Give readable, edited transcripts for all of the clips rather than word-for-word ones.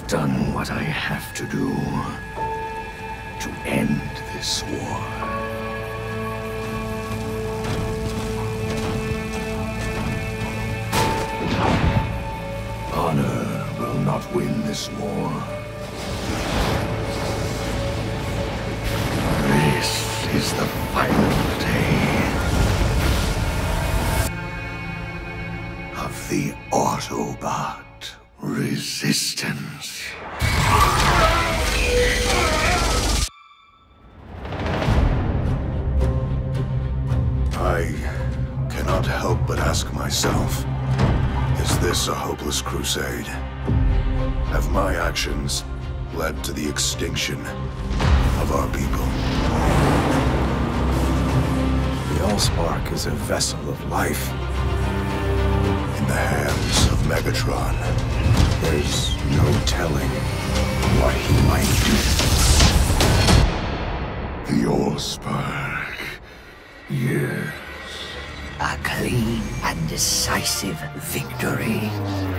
done what I have to do to end this war. Honor will not win this war. This is the final day of the Autobot resistance. I cannot help but ask myself, is this a hopeless crusade? Have my actions led to the extinction of our people? The Allspark is a vessel of life in the hands of Megatron. There's no telling what he might do. The Allspark, yes. A clean and decisive victory.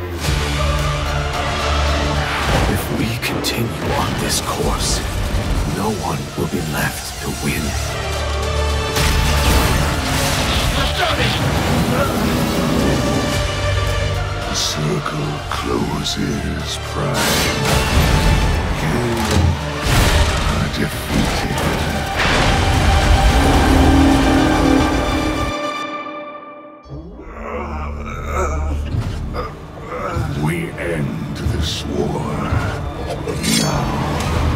If we continue on this course, no one will be left to win. The circle closes, Prime. You are defeated. We end this war now.